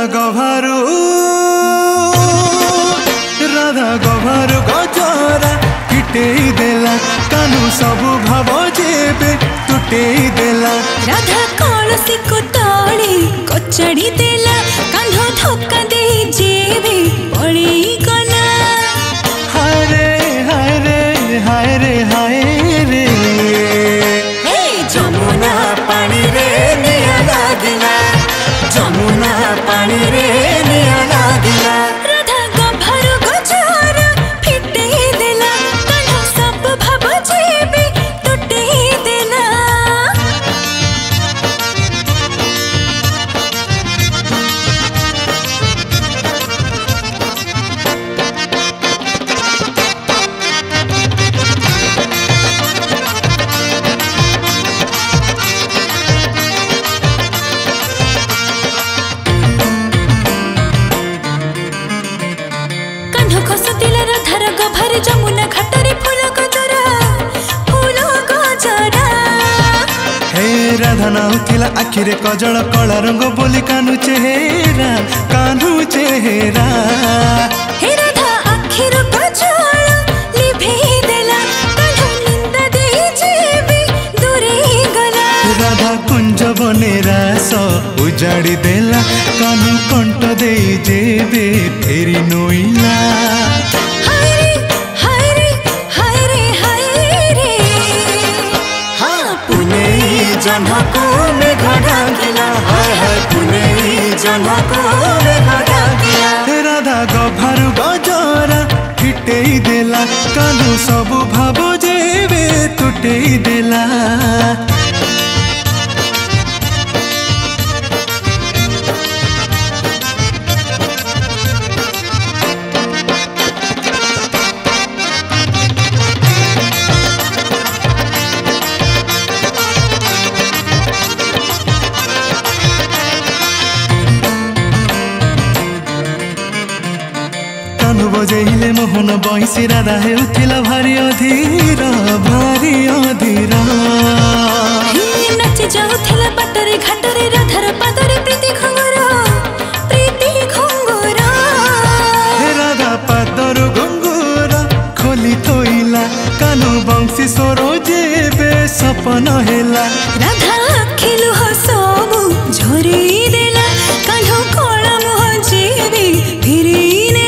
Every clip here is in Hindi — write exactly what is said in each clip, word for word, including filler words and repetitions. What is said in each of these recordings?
गभारू राधा गभारू गजरा फिटेई देला कानू सबु भाव जेबे तुटेई देला राधा कलसी को तड़ी कचड़ी देला कांध धक्का दे जेबे पड़ी गला हाय रे हाय रे हाय रे हाय रे हे जमुना पानी रे निया लागिला जमुना पानी रे निया लागिला राधा गभारू गजरा फिटेई देला कांध सब भाव जेबे तुटेई देला जमुना घाटरे फूल गजरा फूल गजरा हे राधा नाउथिला आखिरे कजल कला रंग बोली कानू चेहरा कानू चेहरा हे राधा आखिर कजल लिभेई देला कान्हा निंदा दे जेबे दूरे गला राधा कुंज बनेरा स उजाड़ी देला कानू कंठ दे जेबे फेरी नोइला जन्हको मेघ ढाकिला हाय हाय पुने जन्हको मेघ ढाकिला राधा गभारू गजरा फिटेई देला कानू सबु भाव जेबे तुटेई देला बजेले मोहन बंशी राधा हेउथिला भारी अधीर भारी अधीर नाची जाउथिला बाटरे घाटरे राधार पादरे प्रीति घुंगुर प्रीति घुंगुर राधा पादर घुंगुर खोली थोइला कानू बंशी सोरो जेबे सपन हेला राधा आखिलु सबु झोरेई देला कान्हो कला मुह जेबे फिरी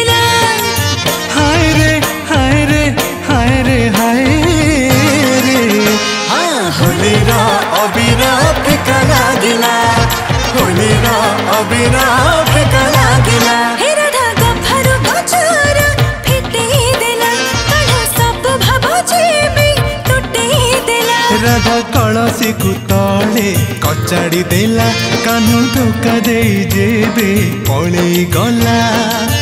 अबीरा फिका लागिला होलीरा अबीरा फिका लागिला हे राधा गभारू गजरा फिटेई देला कान्हा सब भाव जेबे तुटेई देला राधा कलसी को तले कचाड़ी देला कानू धोका दे जेबे पळेई गला।